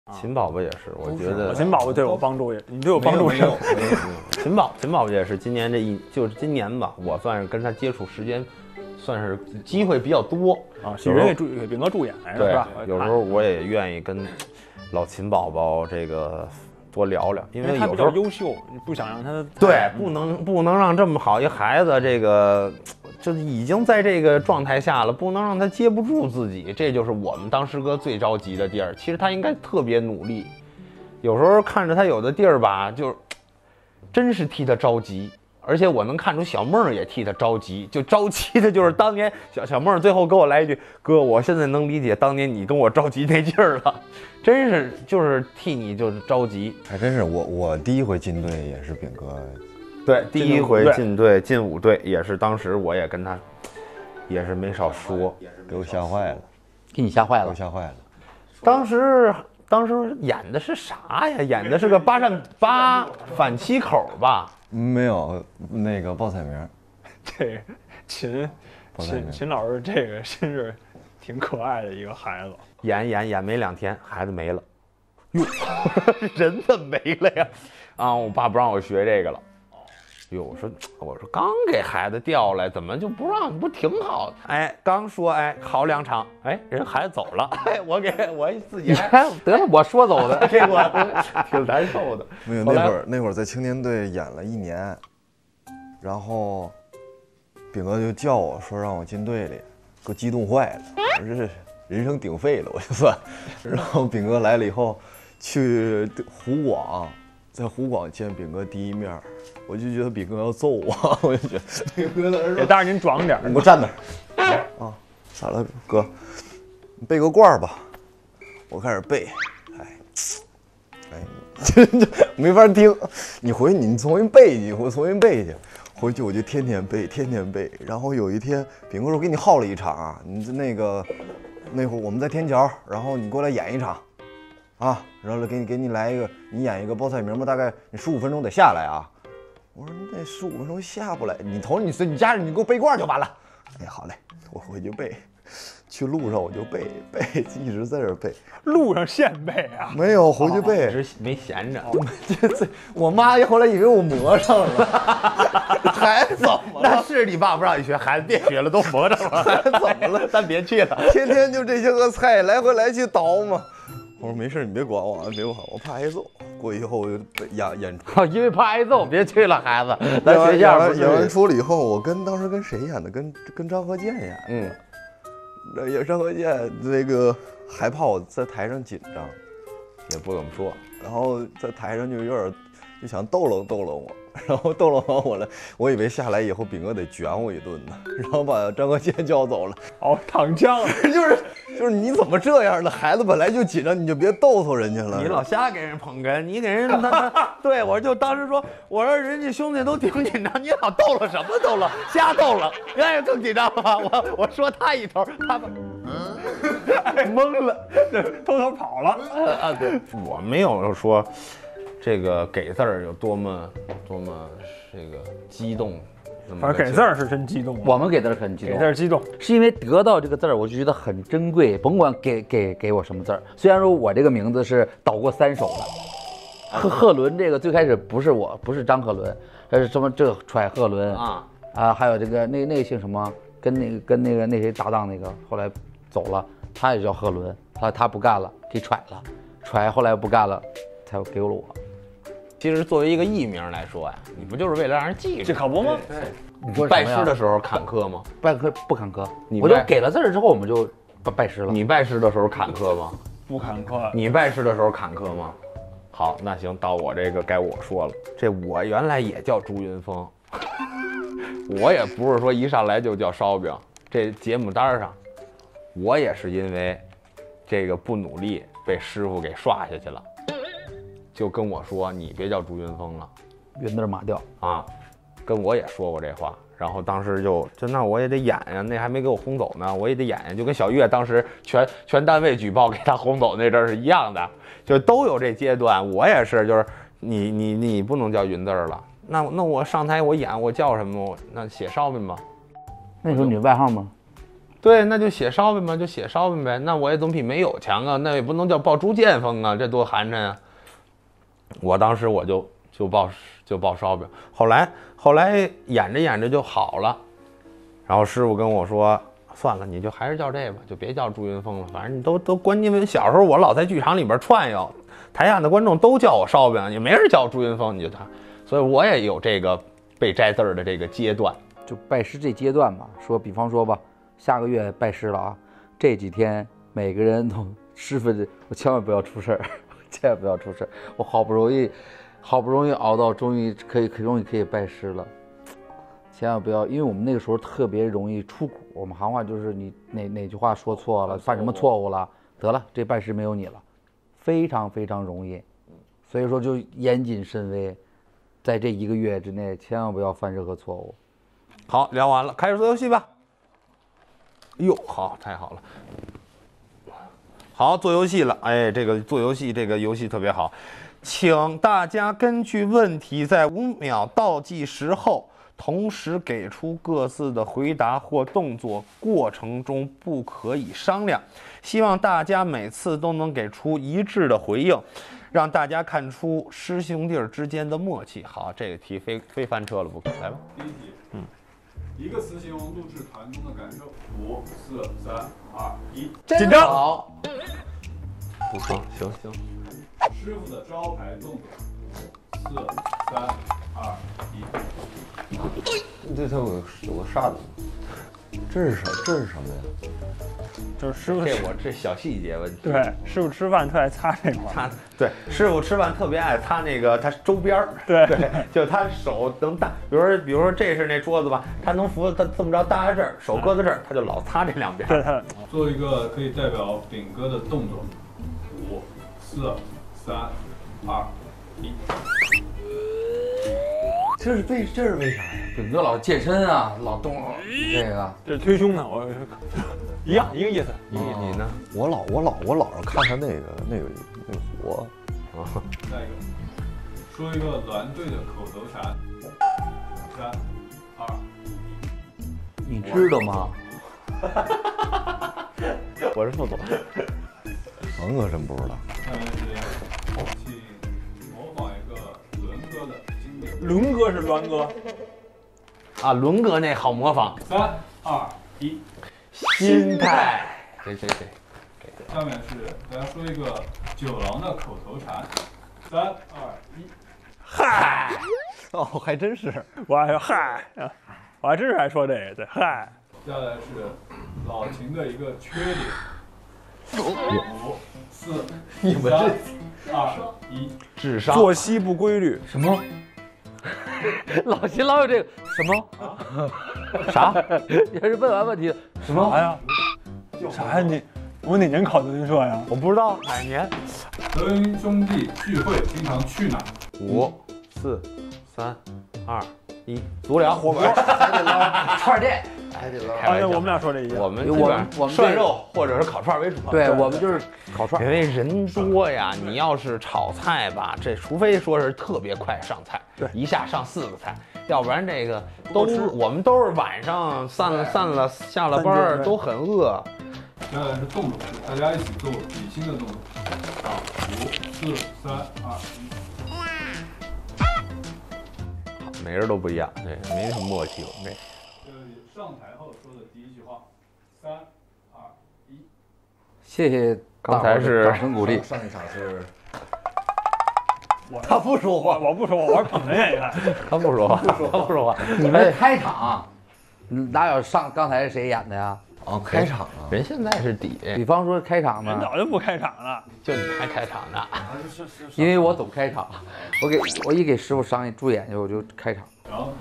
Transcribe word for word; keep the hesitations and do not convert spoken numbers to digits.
秦宝宝也是，我觉得秦宝宝对我帮助也，你对我帮助是。 秦宝秦宝宝也是今年这一就是今年吧，我算是跟他接触时间，算是机会比较多啊。有人给助给炳哥助演是吧？ 有时候我也愿意跟老秦宝宝这个多聊聊，因为他有时候优秀，你不想让他对，不能不能让这么好一孩子这个。就已经在这个状态下了，不能让他接不住自己，这就是我们当师哥最着急的地儿。其实他应该特别努力，有时候看着他有的地儿吧，就是真是替他着急。而且我能看出小梦也替他着急，就着急的就是当年小小梦最后给我来一句：“哥，我现在能理解当年你跟我着急那劲儿了，真是就是替你就是着急。” 还真是我我第一回进队也是炳哥。 对，第一回进队进五队也是，当时我也跟他，也是没少说， 给我吓坏了， 给你吓坏了， 给我吓坏了。 当时当时演的是啥呀？演的是个八扇八反七口吧？ 没有，那个报菜名。 这秦秦秦老师这个真是挺可爱的一个孩子。 演演演没两天，孩子没了，哟，人怎么没了呀？啊，我爸不让我学这个了。哟，我说我说刚给孩子调来，怎么就不让？不挺好的？哎，刚说哎好两场，哎人孩子走了，哎我给我自己还得了，我说走的， 这我挺难受的。 没有那会儿那会儿在青年队演了一年，然后炳哥就叫我说让我进队里，给我激动坏了，我这人生顶废了我就算。然后炳哥来了以后，去湖广。在湖广见炳哥第一面，我就觉得炳哥要揍我，我就觉得炳哥在那说：“ 但是您壮点， 你给我站那儿。”啊，咋了，哥？你背个罐吧。我开始背，哎，哎，这这没法听。你回去你重新背去，我重新背去。回去我就天天背，天天背。然后有一天，炳哥说：“给你耗了一场啊，你那个那会儿我们在天桥，然后你过来演一场。”啊，然后给你给你来一个，你演一个报菜名吧，大概你十五分钟得下来啊。我说那十五分钟下不来，你头你你家人你给我背罐就完了。哎，好嘞，我回去背。去路上我就背背，一直在这背。 路上现背啊？ 没有，回去背。 一直没闲着。 这这，我妈后来以为我磨上了。孩子怎么了？ 那是你爸不让你学，孩子别学了，都磨上了。 孩子怎么了？ 咱别去了， 天天就这些个菜来回来去倒嘛。我说没事，你别管我，别管我，怕挨揍。过以后我就演演出， 因为怕挨揍，别去了，孩子。咱学校演完出了以后，我跟当时跟谁演的？跟跟张和建演。 嗯， 那也张和建那个害怕我在台上紧张， 也不怎么说， 然后在台上就有点就想逗楞逗楞我。然后逗了完我了，我以为下来以后炳哥得卷我一顿呢，然后把张和建叫走了。 哦，躺枪了， 就是就是你怎么这样的？孩子本来就紧张，你就别逗逗人家了。 你老瞎给人捧哏，你给人他他对我就当时说，我说人家兄弟都挺紧张，你老逗了什么逗了，瞎逗了，人家更紧张了吧？我我说他一头，他们嗯懵了， 偷偷跑了啊！对，我没有说。这个给字儿有多么多么这个激动， 反正给字儿是真激动。 我们给字儿很激动， 给字儿激动， 是因为得到这个字儿，我就觉得很珍贵。甭管给给给我什么字儿，虽然说我这个名字是倒过三手的，贺贺伦这个最开始不是我，不是张鹤伦，这是什么这个揣鹤伦啊啊，还有这个那那个姓什么，跟那个跟那个那谁搭档那个后来走了，他也叫鹤伦，他他不干了，给揣了，揣后来不干了，才给了我。 其实作为一个艺名来说呀，你不就是为了让人记住？ 这可不吗？ 你说拜师的时候坎坷吗？ 拜课不坎坷，我就给了字儿之后，我们就拜拜师了。 你拜师的时候坎坷吗？ 不坎坷。 你拜师的时候坎坷吗？好，那行，到我这个该我说了。这我原来也叫朱云峰，我也不是说一上来就叫烧饼。这节目单上，我也是因为这个不努力被师傅给刷下去了。就跟我说你别叫朱云峰了， 云字马调啊，跟我也说过这话，然后当时就就那我也得演呀，那还没给我轰走呢，我也得演呀，就跟小岳当时全全单位举报给他轰走那阵是一样的，就都有这阶段，我也是，就是你你你不能叫云字了，那那我上台我演我叫什么？那写烧饼吧。 那时候你外号吗？ 对，那就写烧饼吧，就写烧饼呗。那我也总比没有强啊，那也不能叫报朱剑锋啊，这多寒碜啊！我当时我就就报就报烧饼，后来后来演着演着就好了，然后师傅跟我说，算了，你就还是叫这个吧，就别叫朱云峰了，反正你都都关键。小时候我老在剧场里边串悠，台下的观众都叫我烧饼，也没人叫朱云峰，你就他，所以我也有这个被摘字儿的这个阶段。 就拜师这阶段嘛，说比方说吧，下个月拜师了啊，这几天每个人都师傅，我千万不要出事儿，千万不要出事儿，我好不容易。好不容易熬到，终于可以，终于可以拜师了。千万不要，因为我们那个时候特别容易出诂。我们行话就是你哪哪句话说错了，犯什么错误了，得了，这拜师没有你了，非常非常容易。所以说就严谨慎微，在这一个月之内，千万不要犯任何错误。 好，聊完了，开始做游戏吧。哎呦，好，太好了。好，做游戏了。哎，这个做游戏，这个游戏特别好。请大家根据问题在五秒倒计时后，同时给出各自的回答或动作，过程中不可以商量。希望大家每次都能给出一致的回应，让大家看出师兄弟之间的默契。好，这个题非非翻车了，不来吧。 第一题，嗯，一个词形容录制团中的感受。五、四、三、二、一。 紧张。 好， 不说，行行。 师傅的招牌动作。四、三、二、一。 这它有个有个扇子，这是什这是什么呀？ 就是师傅这我这小细节问题。 对师傅吃饭特爱擦这块儿， 擦对师傅吃饭特别爱擦那个他周边儿， 对对，就他手能搭，比如说比如说这是那桌子吧，他能扶他这么着搭在这儿，手搁在这儿，他就老擦这两边。 对他做一个可以代表炳哥的动作。五、四、三、二、一。 这是为这是为啥呀？ 炳哥老健身啊，老动这个。 这是推胸呢，我一样一个意思。 你你呢？ 我老我老我老是看他那个那个那个活。 啊， 下一个，说一个团队的口头禅。三、二、 你知道吗？ 我是副总。 我可真不知道。 下面时间，请模仿一个伦哥的经典。 伦哥是栾哥， 啊，伦哥那好模仿， 三、二、一。 心态。谁谁谁？ 下面是大家说一个酒廊的口头禅。三、二、一。 嗨， 哦，还真是。 我还说嗨，我还真是还说这个，对，嗨。 接下来是老秦的一个缺点。五、四、 你们三、 这二、一。 智商。 作息不规律， 什么？老秦老有这个什么？ 啥？ 也是问完问题什么？ 啥呀？啥呀你？我哪年考德云社呀？ 我不知道哪年。 德云兄弟聚会经常去哪？ 五、四、三、二、一，足疗。火锅。 串儿店。 还得捞。 啊，我们俩说这一样。 我们我们我们涮肉或者是烤串为主。 对，我们就是烤串因。为人多呀，你要是炒菜吧，这除非说是特别快上菜， 对， 一下上四个菜，要不然这个都我们都是晚上散了散了下了班儿都很饿。 接下来是动作，大家一起做比心的动作。啊，五、四、三、二、一。 每人都不一样，对，没什么默契，我们这里上台后说的第一句话。三、二、一。 谢谢刚才是掌声鼓励。 上一场是。 他不说话，我不说话，我是捧哏演员。 他不说话，他不说话。 你们开场，哪有上刚才是谁演的呀？ 哦，开场啊。 人现在是底， 比方说开场人呢， 早就不开场了， 就你还开场呢。 因为我总开场，我给我一给师傅上一助演去，我就开场。 然后